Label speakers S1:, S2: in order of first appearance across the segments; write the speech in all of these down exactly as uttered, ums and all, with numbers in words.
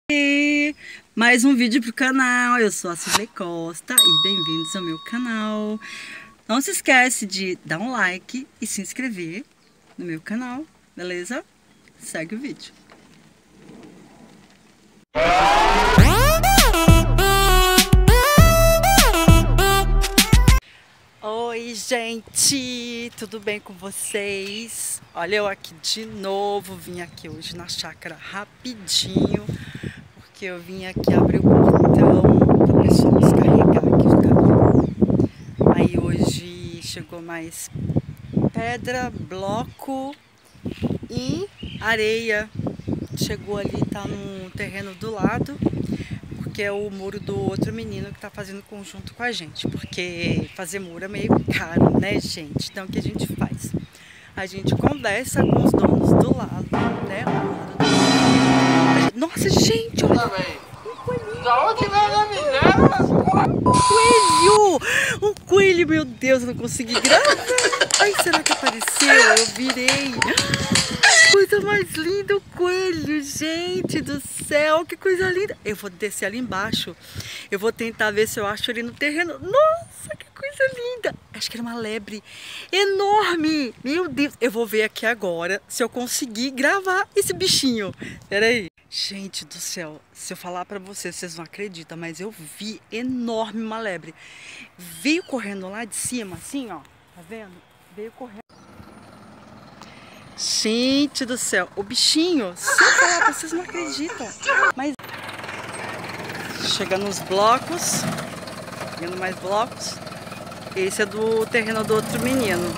S1: E mais um vídeo pro canal. Eu sou a Cirlei Costa e bem-vindos ao meu canal. Não se esquece de dar um like e se inscrever no meu canal, beleza? Segue o vídeo. Oi, gente! Tudo bem com vocês? Olha eu aqui de novo. Vim aqui hoje na chácara rapidinho, porque eu vim aqui abrir o portão para o pessoal descarregar aqui os caminhões. Aí hoje chegou mais pedra, bloco e areia. Chegou ali, tá no terreno do lado, porque é o muro do outro menino que tá fazendo conjunto com a gente, porque fazer muro é meio caro, né, gente? Então o que a gente faz? A gente conversa com os donos do lado, né? Nossa, gente, olha! Um coelhinho! Coelho! Um coelho, meu Deus, eu não consegui gravar! Ai, será que apareceu? Eu virei! Coisa mais linda, o coelho, gente do céu, que coisa linda. Eu vou descer ali embaixo, eu vou tentar ver se eu acho ele no terreno. Nossa, que coisa linda. Acho que era uma lebre enorme, meu Deus. Eu vou ver aqui agora se eu conseguir gravar esse bichinho. Peraí. Gente do céu, se eu falar pra vocês, vocês não acreditam, mas eu vi enorme uma lebre. Veio correndo lá de cima, assim, ó, tá vendo? Veio correndo. Gente do céu, o bichinho, se eu falar, vocês não acreditam, mas chegando nos blocos, chegando mais blocos, esse é do terreno do outro menino.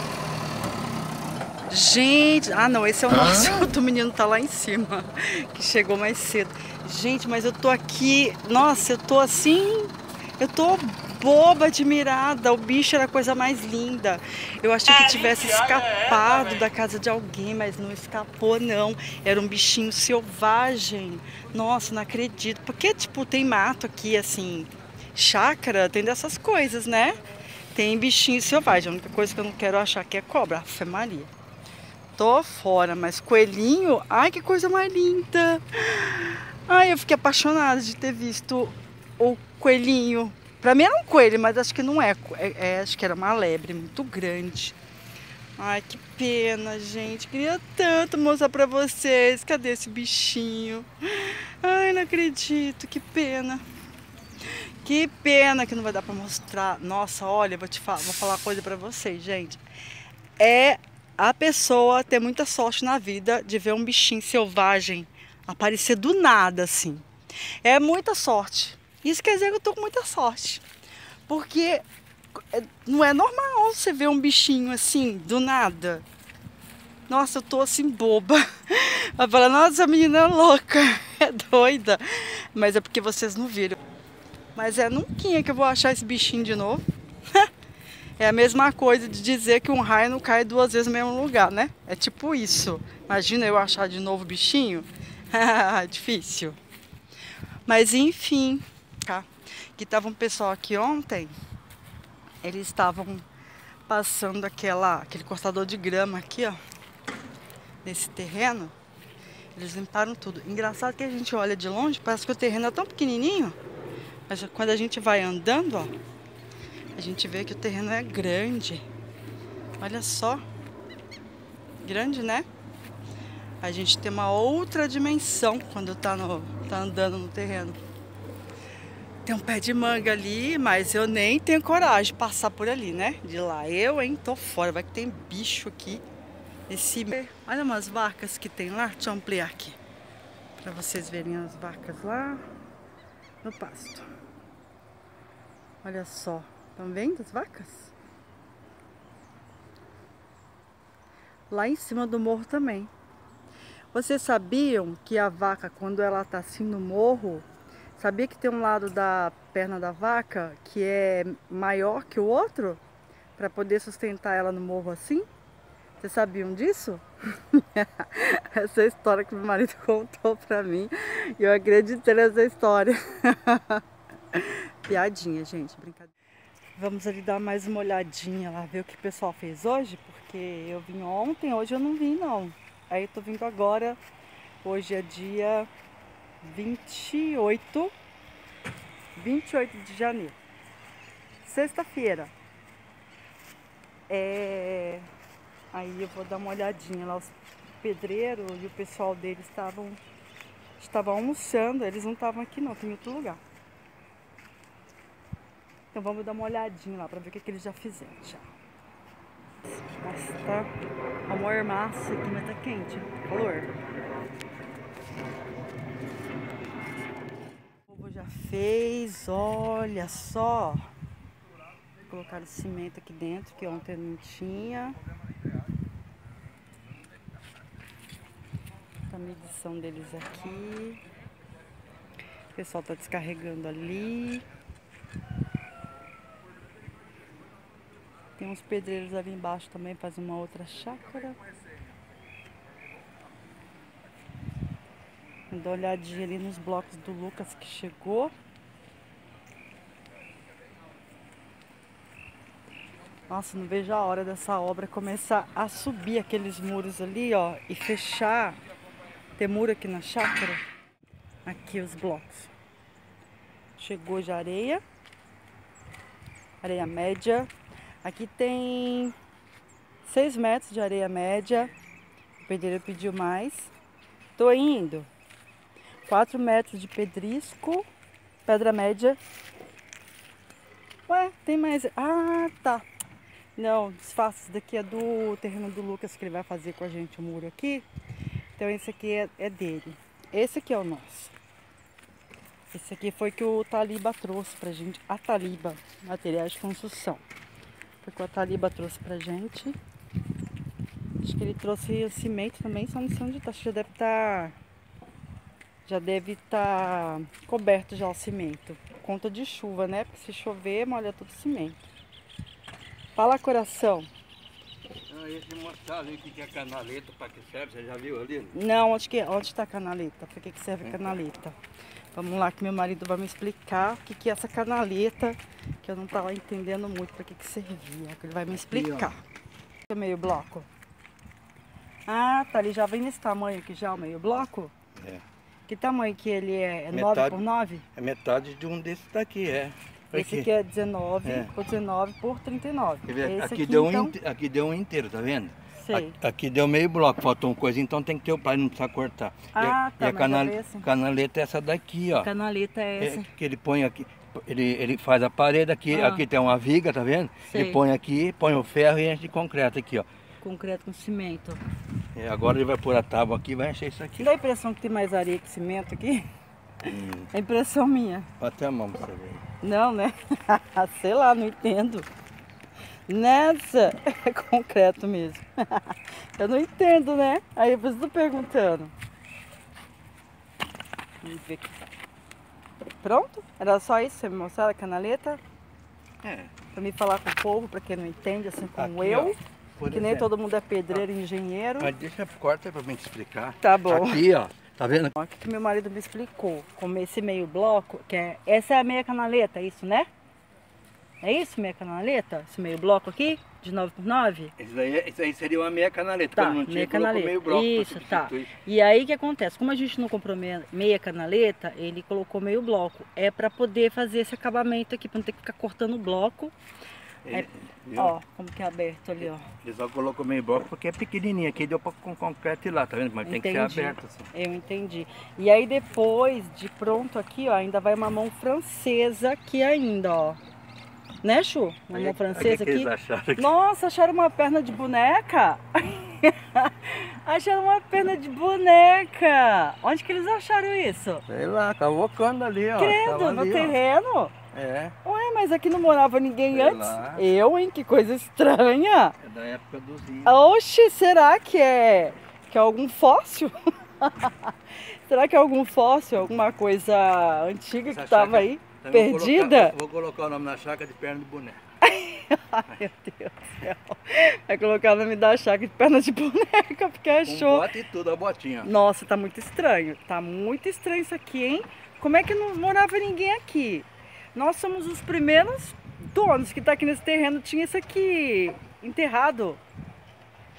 S1: Gente, ah não, esse é o nosso, o outro menino tá lá em cima, que chegou mais cedo. Gente, mas eu tô aqui, nossa, eu tô assim, eu tô boba, admirada, o bicho era a coisa mais linda. Eu achei que tivesse escapado da casa de alguém, mas não escapou não. Era um bichinho selvagem. Nossa, não acredito. Porque, tipo, tem mato aqui, assim, chácara, tem dessas coisas, né? Tem bichinho selvagem. A única coisa que eu não quero achar que é cobra. Afe Maria. Tô fora, mas coelhinho, ai, que coisa mais linda. Ai, eu fiquei apaixonada de ter visto o coelhinho. Pra mim era um coelho, mas acho que não é, é, é. Acho que era uma lebre muito grande. Ai, que pena, gente. Queria tanto mostrar pra vocês. Cadê esse bichinho? Ai, não acredito. Que pena. Que pena que não vai dar pra mostrar. Nossa, olha, vou te falar, vou falar uma coisa pra vocês, gente. É a pessoa ter muita sorte na vida de ver um bichinho selvagem aparecer do nada, assim. É muita sorte. Isso quer dizer que eu tô com muita sorte. Porque não é normal você ver um bichinho assim, do nada. Nossa, eu tô assim boba. Vai falar, nossa, essa menina é louca, é doida. Mas é porque vocês não viram. Mas é nunca que eu vou achar esse bichinho de novo. É a mesma coisa de dizer que um raio não cai duas vezes no mesmo lugar, né? É tipo isso. Imagina eu achar de novo o bichinho. Difícil. Mas enfim. Tá? Que tava um pessoal aqui ontem, eles estavam passando aquela, aquele cortador de grama aqui, ó, nesse terreno. Eles limparam tudo. Engraçado que a gente olha de longe, parece que o terreno é tão pequenininho, mas quando a gente vai andando, ó, a gente vê que o terreno é grande. Olha só, grande, né? A gente tem uma outra dimensão quando tá, no, tá andando no terreno. Tem um pé de manga ali, mas eu nem tenho coragem de passar por ali, né? De lá eu, hein? Tô fora. Vai que tem bicho aqui. Esse... Olha umas vacas que tem lá. Deixa eu ampliar aqui. Pra vocês verem as vacas lá no pasto. Olha só. Estão vendo as vacas? Lá em cima do morro também. Vocês sabiam que a vaca, quando ela tá assim no morro... Sabia que tem um lado da perna da vaca que é maior que o outro? Para poder sustentar ela no morro assim? Vocês sabiam disso? Essa é a história que meu marido contou pra mim. E eu acreditei nessa história. Piadinha, gente, brincadeira. Vamos ali dar mais uma olhadinha lá, ver o que o pessoal fez hoje. Porque eu vim ontem, hoje eu não vim não. Aí eu tô vindo agora. Hoje é dia vinte e oito, vinte e oito de janeiro, sexta-feira. É... Aí eu vou dar uma olhadinha lá, os pedreiros e o pessoal deles estavam estavam almoçando, eles não estavam aqui não, tem em outro lugar. Então vamos dar uma olhadinha lá para ver o que, que eles já fizeram já. Nossa, tá uma mormaça aqui, mas tá quente, calor. O povo já fez, olha só. Colocaram cimento aqui dentro, que ontem não tinha. A medição deles aqui. O pessoal tá descarregando ali. Tem uns pedreiros ali embaixo também, faz uma outra chácara. Vou dar uma olhadinha ali nos blocos do Lucas que chegou. Nossa, não vejo a hora dessa obra começar a subir aqueles muros ali, ó, e fechar. Tem muro aqui na chácara. Aqui os blocos. Chegou já areia. Areia média. Aqui tem seis metros de areia média. O pedreiro pediu mais. Tô indo. quatro metros de pedrisco. Pedra média. Ué, tem mais. Ah, tá. Não, desfaça. Esse daqui é do terreno do Lucas, que ele vai fazer com a gente o muro aqui. Então esse aqui é, é dele. Esse aqui é o nosso. Esse aqui foi que o Taliba trouxe pra gente. A Taliba, materiais de construção. Foi que o Taliba trouxe pra gente. Acho que ele trouxe o cimento também, só não sei onde tá. Acho que já deve estar. Já deve estar coberto já o cimento. Por conta de chuva, né? Porque se chover, molha todo o cimento. Fala, coração.
S2: Ah, esse mostrar ali o que é canaleta, para que serve, você já viu ali?
S1: Não, onde que onde está a canaleta? Para que, que serve a canaleta? Vamos lá que meu marido vai me explicar o que, que é essa canaleta, que eu não estava entendendo muito para que, que servia. Ele vai me explicar. É meio bloco. Ah, tá, ele já vem nesse tamanho aqui já, o meio bloco?
S2: É.
S1: Que tamanho que ele é? É
S2: Metade,
S1: nove por nove?
S2: É metade de um desses daqui, é.
S1: Esse aqui é dezenove
S2: é.
S1: por dezenove por trinta e nove.
S2: Quer ver?
S1: Esse
S2: Aqui,
S1: aqui,
S2: deu
S1: então...
S2: um, inte- aqui deu um inteiro, tá vendo?
S1: Sei.
S2: Aqui, aqui deu meio bloco, faltou uma coisa, então tem que ter o pai, não precisa cortar.
S1: Ah,
S2: e a,
S1: tá,
S2: e a
S1: mas
S2: canal,
S1: já veio assim.
S2: canaleta é essa daqui, ó.
S1: Canaleta é essa.
S2: É, que ele põe aqui, ele, ele faz a parede aqui,
S1: Ah.
S2: aqui tem uma viga, tá vendo?
S1: Sei.
S2: Ele põe aqui, põe o ferro e enche de concreto aqui, ó.
S1: Concreto com cimento.
S2: É, agora ele vai pôr a tábua aqui e vai encher isso aqui.
S1: Dá a impressão que tem mais areia que cimento aqui?
S2: Hum.
S1: É impressão minha.
S2: Até a mão pra você ver.
S1: Não, né? Sei lá, não entendo. Nessa é concreto mesmo. Eu não entendo, né? Aí eu estou perguntando. Vamos ver aqui. Pronto? Era só isso? Você me mostrar a canaleta?
S2: É.
S1: Pra me falar com o povo, pra quem não entende, assim como
S2: Aqui,
S1: eu.
S2: ó, por
S1: Que nem
S2: exemplo.
S1: todo mundo é pedreiro e engenheiro.
S2: Mas deixa, corta pra mim te explicar.
S1: Tá bom.
S2: Aqui, ó, tá vendo?
S1: O que meu marido me explicou, como esse meio bloco, que é, essa é a meia canaleta, é isso, né? É isso, meia canaleta? Esse meio bloco aqui, de nove por nove?
S2: Isso aí, isso aí seria uma meia canaleta,
S1: Tá,
S2: quando não tinha,
S1: meia
S2: colocou
S1: canaleta.
S2: meio bloco
S1: Isso,
S2: pra
S1: tá.
S2: substituir.
S1: E aí o que acontece? Como a gente não comprou meia, meia canaleta, ele colocou meio bloco. É pra poder fazer esse acabamento aqui, pra não ter que ficar cortando o bloco.
S2: Ele,
S1: É,
S2: viu?
S1: ó, como que é aberto ali, ó.
S2: Ele só colocou meio bloco porque é pequenininho, aqui deu pra com concreto ir lá, tá vendo? Mas tem que ser
S1: Entendi.
S2: aberto assim.
S1: Eu entendi. E aí depois de pronto aqui, ó, ainda vai uma mão francesa aqui ainda, ó. Né, Chu? Uma
S2: Aí,
S1: mão
S2: aí,
S1: francesa
S2: o que eles
S1: aqui.
S2: acharam aqui?
S1: Nossa, acharam uma perna de boneca? Acharam uma perna de boneca. Onde que eles acharam isso?
S2: Sei lá, cavocando ali, ó.
S1: Credo,
S2: tava
S1: no
S2: ali, ó.
S1: terreno?
S2: É,
S1: Ué, mas aqui não morava ninguém
S2: Sei
S1: antes?
S2: lá.
S1: Eu, hein? Que coisa estranha.
S2: é da época dos índios.
S1: Oxe, será que é, que é algum fóssil? Será que é algum fóssil, alguma coisa antiga
S2: Essa
S1: que estava
S2: chácara-
S1: aí,
S2: Também vou
S1: perdida?
S2: colocar- Vou colocar o nome na chácara de perna de boneca.
S1: Ai, meu Deus do céu. Vai colocar o nome da chácara de perna de boneca, porque
S2: Com
S1: achou.
S2: bota e tudo, a botinha.
S1: Nossa, tá muito estranho. Tá muito estranho isso aqui, hein? Como é que não morava ninguém aqui? Nós somos os primeiros donos que tá aqui nesse terreno. Tinha isso aqui enterrado.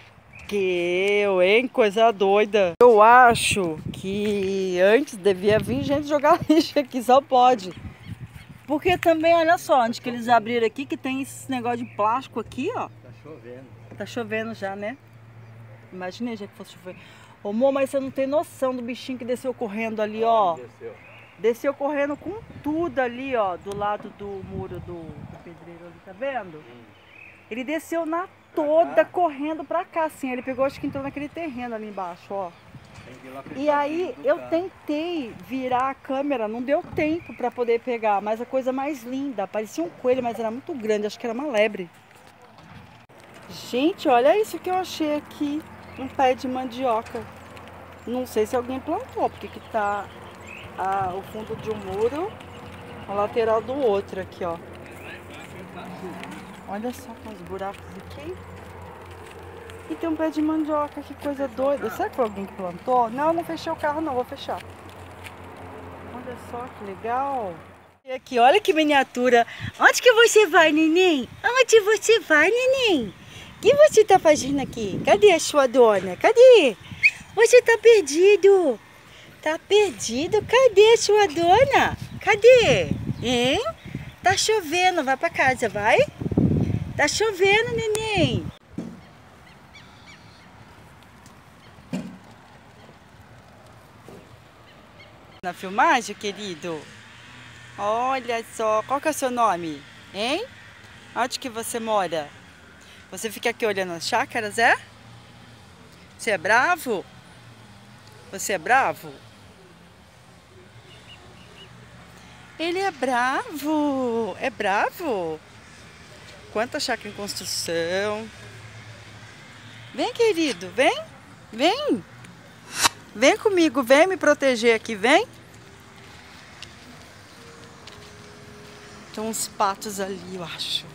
S1: Que eu, hein? Coisa doida. Eu acho que antes devia vir gente jogar lixo aqui, só pode. Porque também, olha só, onde que eles abriram aqui, que tem esse negócio de plástico aqui, ó.
S2: Tá chovendo.
S1: Tá chovendo já, né? Imaginei já que fosse chover. Ô, amor, mas você não tem noção do bichinho que desceu correndo ali, ó.
S2: Desceu.
S1: Desceu correndo com tudo ali, ó, do lado do muro do, do pedreiro ali, tá vendo?
S2: Hum.
S1: Ele desceu na toda
S2: cá?
S1: correndo pra cá, assim. Ele pegou, acho que entrou naquele terreno ali embaixo, ó.
S2: Tem que ir lá
S1: E aí
S2: do
S1: eu
S2: carro.
S1: tentei virar a câmera, não deu tempo pra poder pegar, mas a coisa mais linda, parecia um coelho, mas era muito grande, acho que era uma lebre. Gente, olha isso que eu achei aqui, um pé de mandioca. Não sei se alguém plantou, porque que tá a, o fundo de um muro, a lateral do outro aqui, ó. Olha só com os buracos aqui. E tem um pé de mandioca, que coisa doida. Será que foi alguém que plantou? Não, eu não fechei o carro não, vou fechar. Olha só que legal. E aqui, olha que miniatura. Onde que você vai, neném? Onde você vai, neném? O que você tá fazendo aqui? Cadê a sua dona? Cadê? Você tá perdido. Tá perdido? Cadê a sua dona? Cadê? Hein? Tá chovendo, vai pra casa, vai? Tá chovendo, neném. Na filmagem, querido? Olha só, qual que é o seu nome? Hein? Onde que você mora? Você fica aqui olhando as chácaras, é? Você é bravo? Você é bravo? Ele é bravo. É bravo? Quanta chácara em construção. Vem, querido, vem. Vem. Vem comigo, vem me proteger aqui, vem. Tem uns patos ali, eu acho.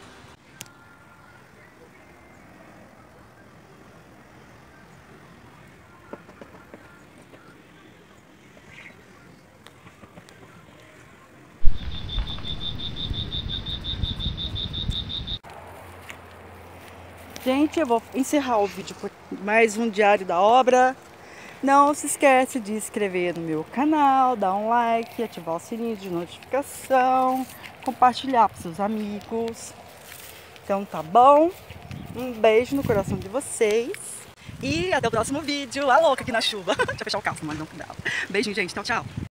S1: Gente, eu vou encerrar o vídeo por mais um diário da obra. Não se esquece de se inscrever no meu canal, dar um like, ativar o sininho de notificação, compartilhar com seus amigos. Então tá bom? Um beijo no coração de vocês. E até o próximo vídeo. A louca aqui na chuva. Deixa eu fechar o carro, mas não cuidado. Beijinho, gente. Tchau, tchau.